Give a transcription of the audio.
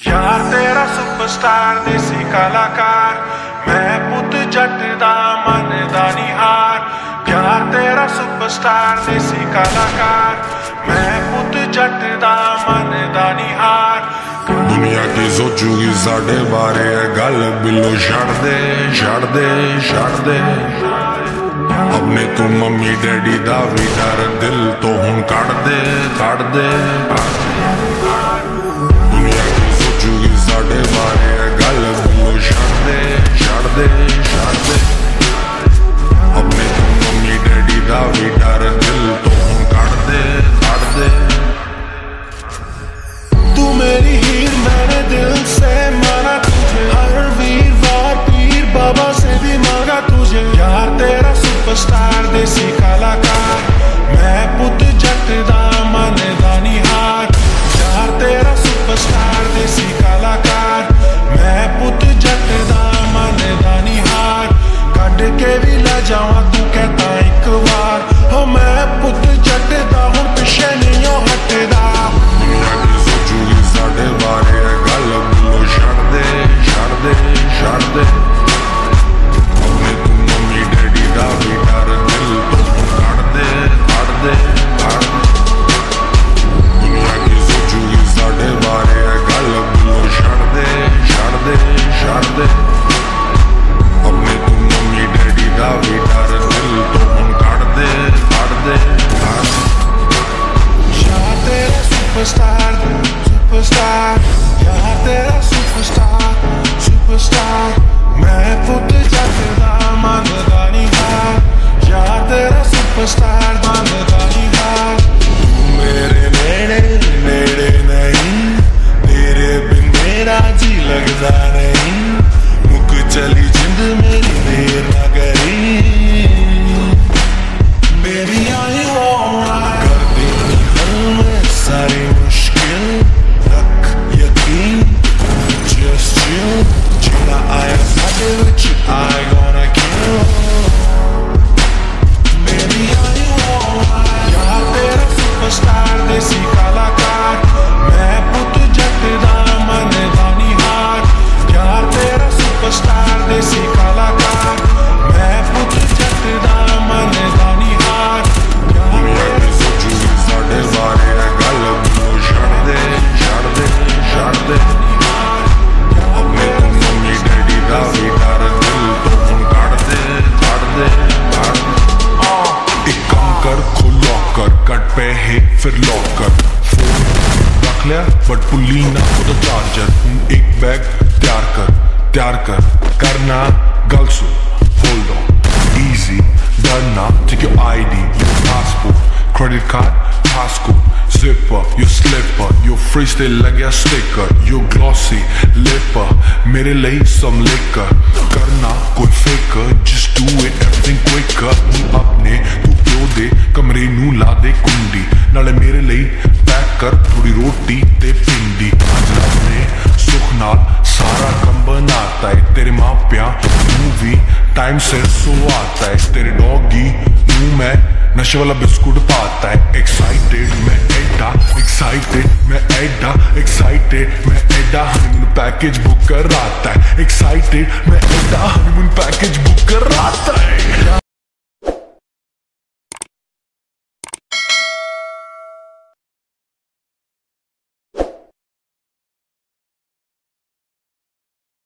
यार तेरा सुपरस्टार देसी कलाकार, मैं पुत जट दा मन दा निहार। यार तेरा सुपरस्टार देसी कलाकार, मैं पुत जट दा मन दा निहार। दुनिया की सोचूगी साढ़े बारे गल बिलो छड़ दे छड़ दे छड़ दे। अपने तू मम्मी डैडी दा भी डर दिल तो हुण कड़ दे कड़ दे। दुनिया की सोचूगी साढ़े बारे गल बिलो छड़ दे छड़ दे छड़ दे। अपने तू मम्मी डैडी दा भी डर दिल तो हुण कड़ दे कड़ दे। तू मेरी हीर मैंने दिल से माना तुझे, हर वीरवार पीर बाबा से भी मांगा तुझे। यार तेरा सुपरस्टार देसी कलाकार, मैं पुत जट दा मन दा निहार। यार तेरा सुपरस्टार देसी कलाकार, मैं पुत जट दा मन दा निहार। कट के भी ले जावा तू कहता एक बार, हो मैं पुत जट दा हुण पिछे नहीं हटदा। साढ़े बारे गल बिलो छड़ दे छड़ दे छड़ दे। अपने तू मम्मी डैडी दा भी डर दिल तो कड़ दे कड़ दे कड़ दे। दुनिया की सोचूगी साढ़े बारे गल बिलो छड़ दे छड़ दे छड़ दे। अपने तू मम्मी डैडी दा भी डर दिल तो कड़ दे कड़ दे कड़ दे। यार तेरा सुपरस्टार सुपरस्टार, यार तेरा सुपरस्टार सुपरस्टार, मैं पुत जट दा मन दा निहार। यार तेरा सुपरस्टार मन दा निहार। तू मेरे नेड़े नेड़े नहीं, तेरे बिन मेरा जी लगदा नहीं। मुक चली जिंद मेरी देर ना करी, Baby are you alright? कर देनी हल में सारी मुश्किल। रख यकीन just chill, जिना आया साडे विच I gonna kill। Baby are you alright? यार तेरा सुपरस्टार देसी कलाकार, मैं पुत जट दा मन दा निहार। यार तेरा सुपरस्टार देसी कलाकार, मैं पुत जट दा मन दा निहार। दुनिया की सोचूगी साढ़े बारे गल बिलो छड़ दे छड़ दे छड़ दे। अपने तू मम्मी डैडी दा भी डर दिल तो हुण कड़ दे कड़ दे कड़ दे। एक काम कर खोल लॉकर, कट पैसे फिर लॉकर। फोन रख लिया बट पुली ना ओदा चार्जर। एक बैग तैयार कर करना गल सुन। Hold on easy done now, take your ID, your passport, credit card, passcode, zipper, your slipper, your freestyle like a sticker, your glossy lipper, मेरे लिए some liquor, करना कोई faker, just do it everything quicker। अपने तू प्यो दे कमरे नू ला दे कुंडी, नाले मेरे लिए पैक कर थोड़ी रोटी ते पिंडी। आज अपने सुख नाल सारा कम बनाता है, तेरे माँ प्या नू भी टाइम से सो आता है। तेरे डॉगी मुंह में नशे वाला बिस्कुट पाता है। एक्साइटेड मैं एडा एक्साइटेड मैं एडा एक्साइटेड मैं एडा हनीमून पैकेज बुक कर आता है। एक्साइटेड मैं एडा हनीमून पैकेज बुक कर